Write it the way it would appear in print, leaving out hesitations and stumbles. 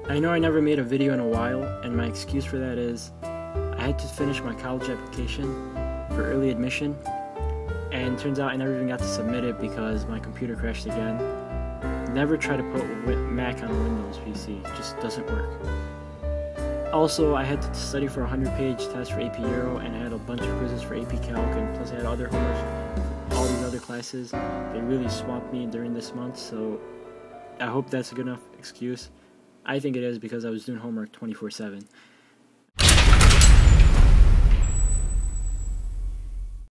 I know I never made a video in a while, and my excuse for that is I had to finish my college application for early admission, and turns out I never even got to submit it because my computer crashed again. Never try to put Mac on a Windows PC, it just doesn't work. Also, I had to study for a 100-page test for AP Euro, and I had a bunch of quizzes for AP Calc, and plus I had other homework for all these other classes. They really swamped me during this month, so I hope that's a good enough excuse. I think it is because I was doing homework 24/7.